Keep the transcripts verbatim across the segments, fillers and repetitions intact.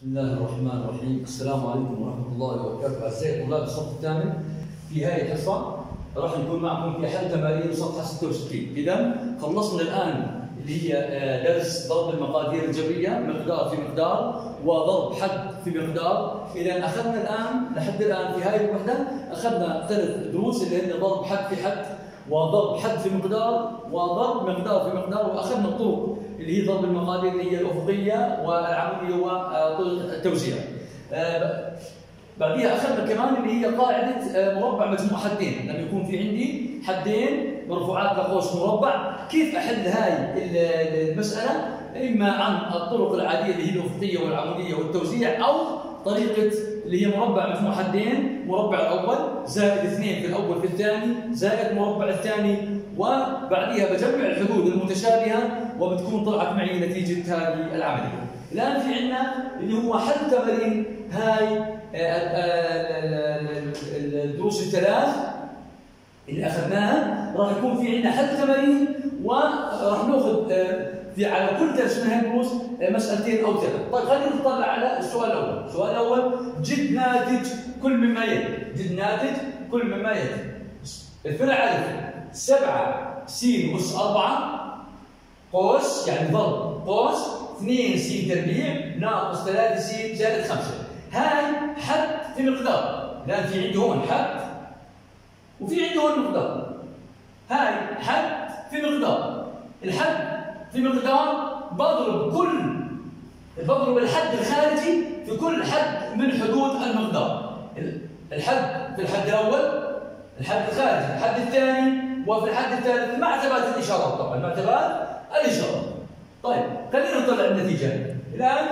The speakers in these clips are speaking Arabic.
بسم الله الرحمن الرحيم. السلام عليكم ورحمة الله وبركاته. أعزائي طلاب الصف الثامن، في هذه الحصة راح نكون معكم في حل تمارين صفحة ستة وستين. إذا خلصنا الآن اللي هي درس ضرب المقادير الجبرية، مقدار في مقدار وضرب حد في مقدار. إذا أخذنا الآن لحد الآن في هذه الوحدة أخذنا ثلاث دروس اللي هي ضرب حد في حد وضرب حد في مقدار وضرب مقدار في مقدار، وأخذنا الطرق اللي هي ضرب المقادير اللي هي الأفقية والعمودية وطرق التوزيع. آه بعدها أخذنا كمان اللي هي قاعدة آه مربع مجموع حدين. لما يكون في عندي حدين مرفوعات لقوس مربع، كيف أحل هاي المسألة؟ إما عن الطرق العادية اللي هي الأفقية والعمودية والتوزيع، أو طريقة اللي هي مربع مجموع حدين، مربع الأول زائد اثنين في الأول في الثاني زائد مربع الثاني، وبعدها بجمع الحدود المتشابهة وبتكون طلعت معي نتيجة هذه العملية. الآن في عندنا اللي هو حل تمارين هاي الدروس الثلاث اللي أخذناها. راح يكون في عندنا حل تمارين، وراح ناخذ في على كل درس من هذه الدروس مسألتين أو ثلاث. طيب خلينا نطلع على السؤال الأول. السؤال الأول: جد ناتج كل مما يلي. جد ناتج كل مما يلي. الفرع ألف سبعة س أس أربعة قوس، يعني ضرب قوس اثنين س تربيع ناقص ثلاثة س زائد خمسة. هاي حد في مقدار، لأن في عندي هون حد وفي عندي هون مقدار. هاي حد في مقدار. الحد في مقدار بضرب كل بضرب الحد الخارجي في كل حد من حدود المقدار. الحد في الحد الأول، الحد الخارجي في الحد الثاني، وفي الحد الثالث مع ثبات الإشارات. طبعا مع ثبات الإشارات. طيب خلينا نطلع النتيجة الآن.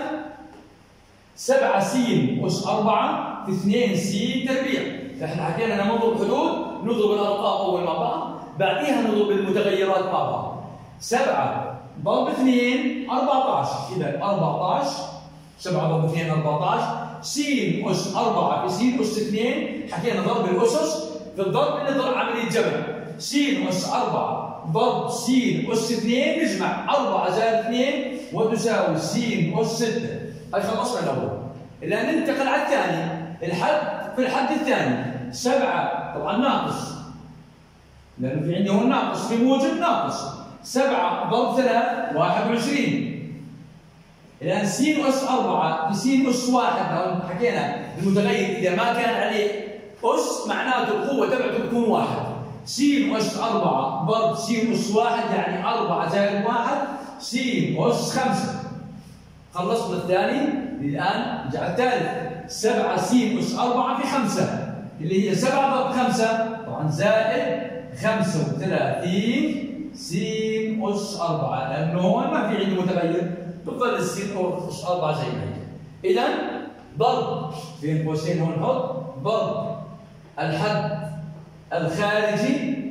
سبعة س أس أربعة في اثنين س تربيع. احنا حكينا أن نضرب حدود، نضرب الأرقام أول مع بعض، بعديها نضرب المتغيرات مع بعض. سبعة ضرب اثنين أربعة عشر. إذا أربعة عشر، سبعة ضرب اثنين أربعة عشر. س أس أربعة في س أس اثنين، حكينا ضرب الأسس. في الضرب نضرب عملية جمع. س أس أربعة ضرب س أس اثنين، نجمع أربعة زائد اثنين وتساوي س أس ستة. هاي خلصنا الأول. الآن ننتقل على الثاني. الحد في الحد الثاني سبعة، طبعا ناقص لأنه في عندي هون ناقص، في موجب ناقص. سبعة ضرب ثلاث واحد وعشرين. الآن س أس أربعة في س أس واحد، حكينا المتغير إذا ما كان عليه أس معناته القوة تبعته بتكون واحد. س أس أربعة ضرب س أس واحد يعني أربعة زائد واحد س أس خمسة. خلصنا الثاني. الآن نرجع الثالث. سبعة س أس أربعة في خمسة اللي هي سبعة ضرب خمسة، طبعا زائد خمسة وثلاثين س أس أربعة، لأنه هون ما في عندي متغير، بتظل الس أس أربعة زي ما هي. إذا ضرب بين قوسين هون نحط ضرب الحد الخارجي،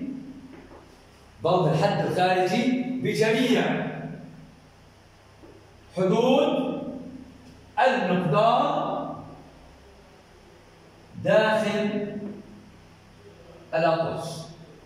ضرب الحد الخارجي بجميع حدود المقدار داخل الأقواس.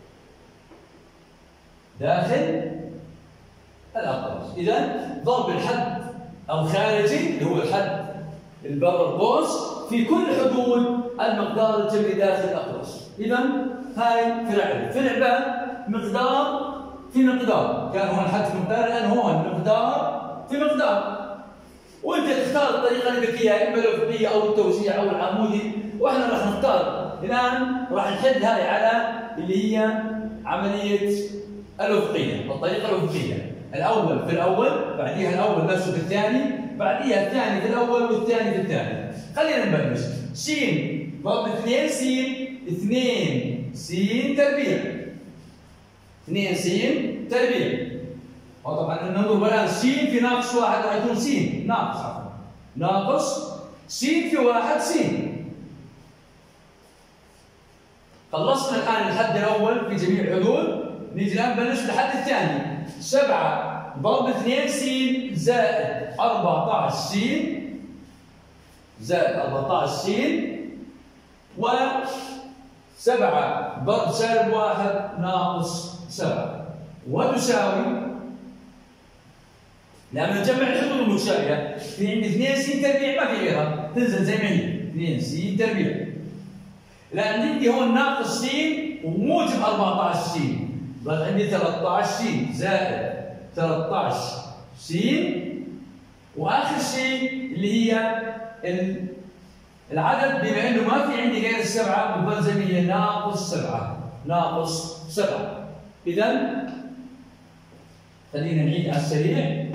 داخل الأقواس. إذا ضرب الحد الخارجي اللي هو الحد اللي برا القوس في كل حدود المقدار الجبري داخل الأقواس. إذا هاي فرع فرع بقى مقدار في مقدار. كان هون الحد في مقدار، الآن هون مقدار في مقدار. وأنت تختار الطريقة اللي بدك إياها، إما الأفقية أو التوزيع أو العمودي، وإحنا راح نختار. الآن راح نحل هاي على اللي هي عملية الأفقية، الطريقة الأفقية. الأول في الأول، بعديها الأول نفسه في الثاني، بعديها الثاني في الأول والثاني في الثاني. خلينا نبلش. س ضرب اثنين س، اثنين س تربيع. اثنين س تربيع. وطبعا نضرب الآن س في ناقص واحد راح يكون س ناقص عفوا ناقص س في واحد س. خلصنا الآن الحد الأول في جميع الحدود. نيجي الآن نبلش بالحد الثاني. سبعة ضرب اثنين س زائد أربعة عشر س زائد أربعة عشر س، وسبعة ضرب سالب واحد ناقص سبعة، وتساوي لما نجمع الحدود المتشابهه في عندي اثنين س تربيع ما في غيرها تنزل زي ما هي اثنين س تربيع. الان عندي هون ناقص س وموجب أربعة عشر س، ضل عندي ثلاثة عشر س زائد ثلاثة عشر س، واخر شيء اللي هي العدد بما انه ما في عندي غير السبعه بتظل زي ما هي ناقص سبعه ناقص سبعه. اذا خلينا نعيد على السريع.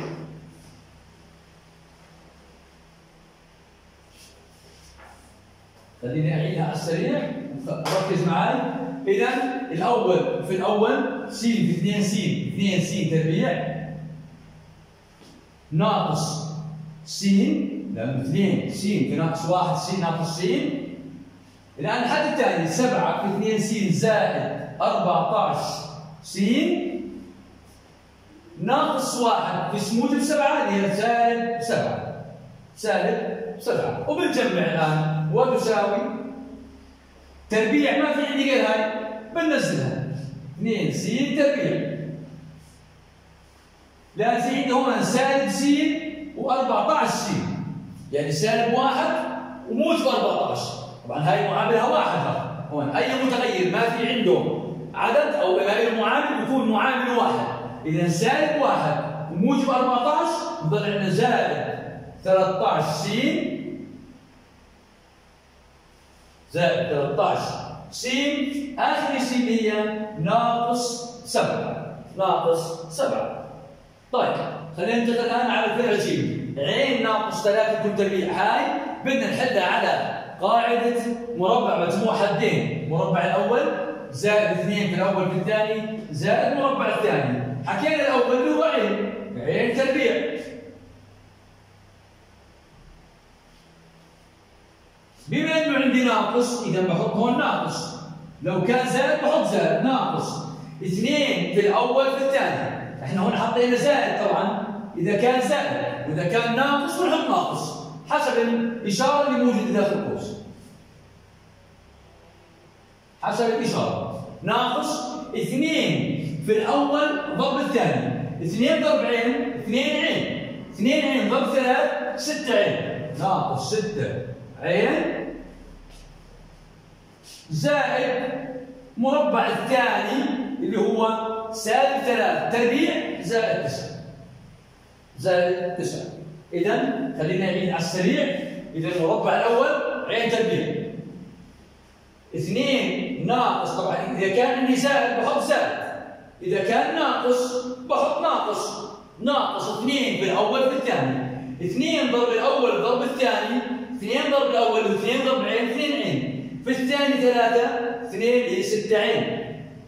خليني اعيدها على السريع ركز معي. اذا الاول في الاول س في اثنين س اثنين س تربيع ناقص س، لانه اثنين س في ناقص واحد س ناقص س. الان الحد الثاني سبعة في اثنين س زائد أربعة عشر س ناقص واحد في س موجب سبعة اللي هي سالب سبعة سالب سبعة، وبنجمع الان وتساوي تربيع ما في عندي غير هاي بننزلها اثنين س تربيع، لان في عندي هون سالب س وأربعة عشر س يعني سالب واحد وموجب أربعة عشر. طبعا هاي معاملها واحد هون، اي متغير ما في عنده عدد او ما له معامل بيكون معامل واحد. اذا سالب واحد وموجب أربعة عشر بضل عندنا زائد ثلاثة عشر س زائد ثلاثة عشر س، اخر س اللي هي ناقص سبعة ناقص سبعة. طيب خلينا ننتقل الان على الفرع الجيم. عين ناقص ثلاثة كل تربيع هاي بدنا نحلها على قاعدة مربع مجموع حدين، مربع الأول زائد اثنين في الأول في الثاني زائد مربع الثاني. حكينا الأول اللي هو عين عين تربيع، بما إنه عندي ناقص إذا بحط هون ناقص، لو كان زائد بحط زائد ناقص اثنين في الأول في الثاني. احنا هون حطينا زائد طبعا إذا كان زائد، وإذا كان ناقص بنحط ناقص حسب الإشارة اللي موجودة داخل القوس. حسب الإشارة ناقص اثنين في الأول ضرب الثاني، اثنين ضرب عين اثنين عين، اثنين عين ضرب ثلاث ستة عين، ناقص ستة عين زائد مربع الثاني اللي هو سالب ثلاث تربيع زائد تسعة زائد تسعة. إذا خلينا نعيد على السريع. إذا المربع الأول عين تربيع اثنين ناقص، طبعا إذا كان عندي زائد بحط زائد، إذا كان ناقص بحط ناقص ناقص اثنين في الأول في الثاني، اثنين ضرب الأول ضرب الثاني، اثنين ضرب الأول واثنين ضرب عين اثنين عين، في الثاني ثلاثة اثنين هي ستة عين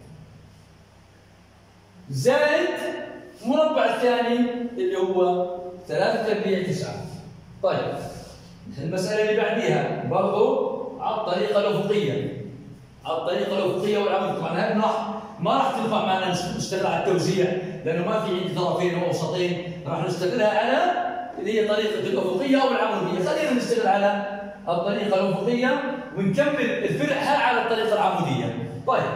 زائد مربع الثاني اللي هو ثلاثة تربيع تسعة. طيب المسألة اللي بعديها برضو على الطريقة الأفقية، على الطريقة الأفقية والعمودية. طبعا هذه راح ما راح تنفع معنا نشتغل على التوزيع لأنه ما في عندي طرفين ووسطين، راح نشتغلها على اللي هي طريقة الأفقية أو العمودية. خلينا نشتغل على الطريقة الأفقية ونكمل الفرع على الطريقة العمودية. طيب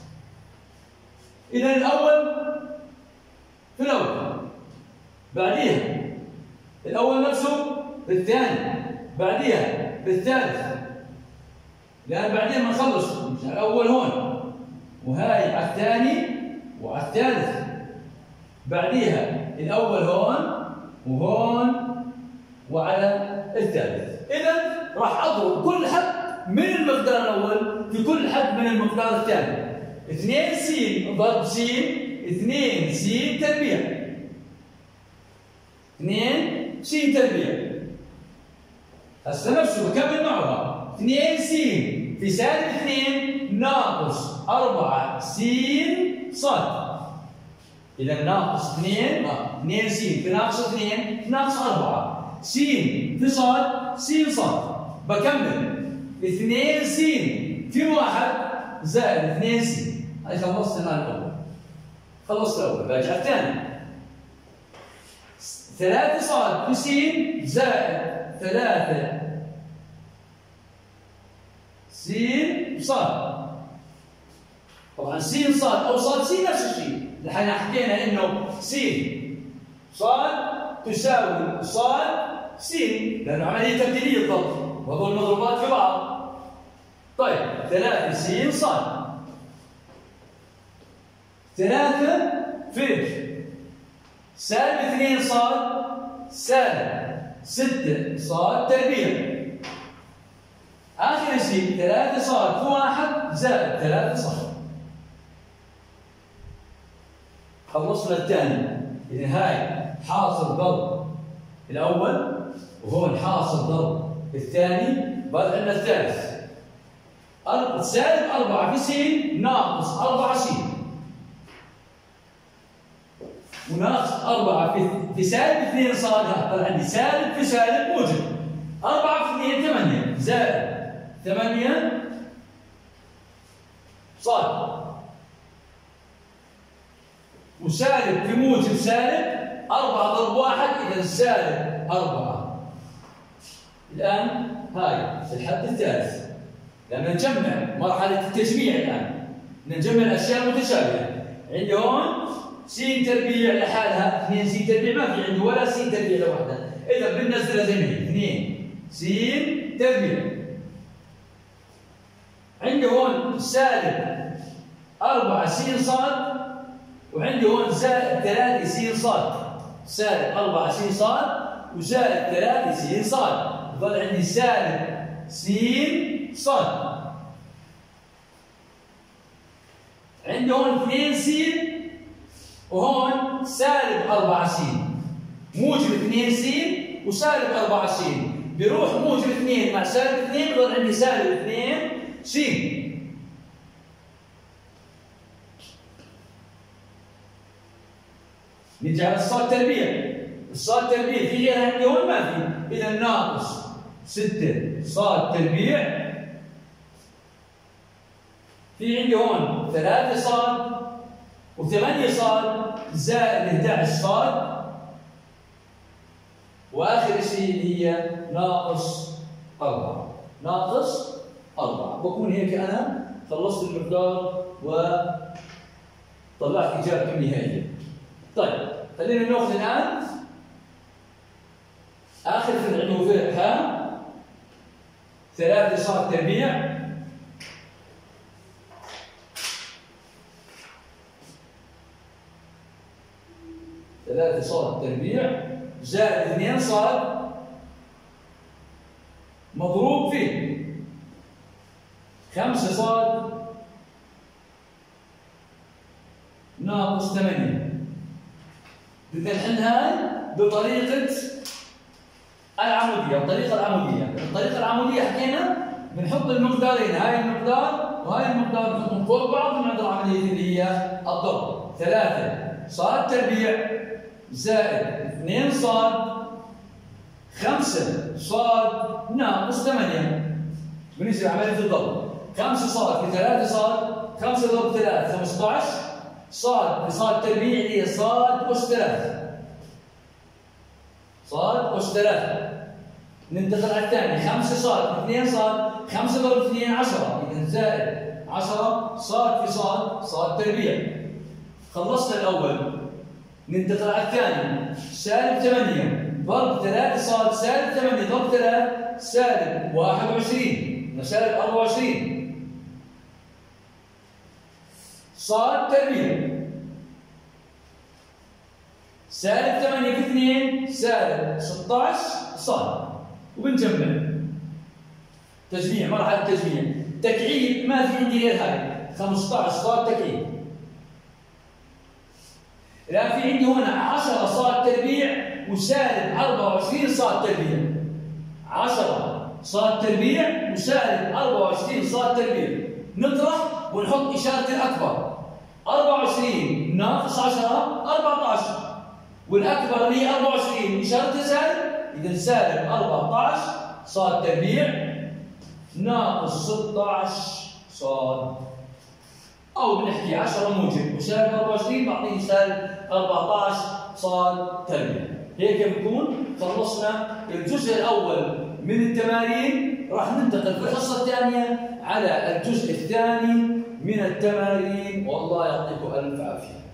إذا الأول في الأول بعديها الأول نفسه بالثاني بعديها بالثالث، لأن بعدين ما نخلص الأول هون وهاي على الثاني وعلى الثالث، بعديها الأول هون وهون وعلى الثالث. إذا راح أضرب كل حد من المقدار الأول في كل حد من المقدار الثاني. اثنين س ضرب س اثنين س تربيع اثنين س تربيع. هسه نفسه بكمل معها اثنين س في سالب اثنين ناقص أربعة س صاد. إذا ناقص اثنين اثنين س في ناقص اثنين ناقص أربعة س في صاد س صاد. بكمل اثنين س في واحد زائد اثنين س. هاي خلصت الآن الأول، خلصت الأول برجع الثاني. ثلاثة صاد في س زائد ثلاثة س صاد. طبعا س صاد أو صاد س نفس الشيء، نحن حكينا إنه س صاد تساوي صاد س، لأنه عملية تبديلية الضرب وهذول المضروبات في بعض. طيب ثلاثة س صاد، ثلاثة في سالب اثنين صاد سالب ستة صاد تربيع. آخر شيء ثلاثة صاد في واحد زائد ثلاثة صاد. خلصنا الثاني. إذا هاي حاصل ضرب الأول وهون حاصل ضرب الثاني، بعد عندنا الثالث. سالب أربعة في س ناقص أربعة س، وناقص أربعة في في سالب اثنين صاد، طلع عندي سالب في سالب موجب. أربعة في اثنين ثمانية زائد ثمانية صاد، وسالب في موجب سالب، أربعة ضرب واحد إذا سالب أربعة. الآن هاي الحد الثالث، لما نجمع مرحلة التجميع الآن نجمع الأشياء المتشابهة. عندي هون س تربيع لحالها، اثنين س تربيع ما في عندي ولا س تربيع لوحدها، إذا بننزلها زي ما هي اثنين س تربيع. عندي هون سالب أربعة س صاد، وعندي هون زائد ثلاثة س صاد، سالب أربعة س صاد وزائد ثلاثة س صاد، يظل عندي سالب س صاد. عندي هون اثنين س وهون سالب أربعة س، موجب اثنين س وسالب أربعة س، بيروح موجب اثنين مع سالب اثنين بيظل عندي سالب اثنين س. نجي على الصاد تربيع. الصاد تربيع في غيرها عندي هون ما في، إذا ناقص ستة صاد تربيع. في عندي هون ثلاثة صاد وثمانية صاد زائد إحدى عشر صاد، وآخر شيء هي ناقص أربعة. ناقص أربعة. بكون هيك أنا خلصت المقدار وطلعت إجابتي النهائية. طيب خلينا ناخذ الآن آخر فرع اللي هو فرع ح، ثلاثة صاد تربيع ثلاثة صاد تربيع زائد اثنين صاد مضروب في خمسة صاد ناقص ثمانية. بدنا نحل هاي بطريقة العمودية. الطريقة العمودية، الطريقة العمودية حكينا بنحط المقدارين، هاي المقدار وهاي المقدار بنحطهم فوق بعض ونعمل عملية اللي هي الضرب. ثلاثة صاد تربيع زائد اثنين صاد خمسة صاد ناقص ثمانية. بنصير عملية الضرب. خمسة صاد في ثلاثة صاد، خمسة ضرب ثلاثة خمسة عشر صاد بصاد تربيع اللي هي صاد أس ثلاثة. صاد أس ثلاثة. ننتقل على الثاني، خمسة صاد اثنين صاد، خمسة ضرب اثنين عشرة، إذا زائد عشرة صاد في صاد صاد تربيع. خلصنا الأول. ننتقل على الثاني، سالب ثمانية ضرب ثلاثة صاد سالب ثمانية ضرب ثلاثة سالب واحد وعشرين، سالب أربعة وعشرين صاد تربيع. سالب ثمانية في اثنين سالب ستة عشر صاد. وبنجمع تجميع، مرحلة تجميع. تكعيب ما في عندي غير هاي خمسة عشر صاد تكعيب. الآن في عندي هنا عشرة صاد تربيع وسالب أربعة وعشرين صاد تربيع. عشرة صاد تربيع وسالب أربعة وعشرين صاد تربيع. نطرح ونحط إشارة الأكبر. أربعة وعشرين ناقص عشرة أربعة عشر، والأكبر اللي هي أربعة وعشرين إشارة سالب، إذا سالب أربعة عشر صاد تربيع ناقص ستة عشر صاد. أو بنحكي عشرة موجب وسالب أربعة وعشرين بعطيني سالب أربعة عشر صاد تربيع. هيك بنكون خلصنا الجزء الأول من التمارين. راح ننتقل في الحصة الثانية على الجزء الثاني من التمارين، والله يعطيكم ألف عافية.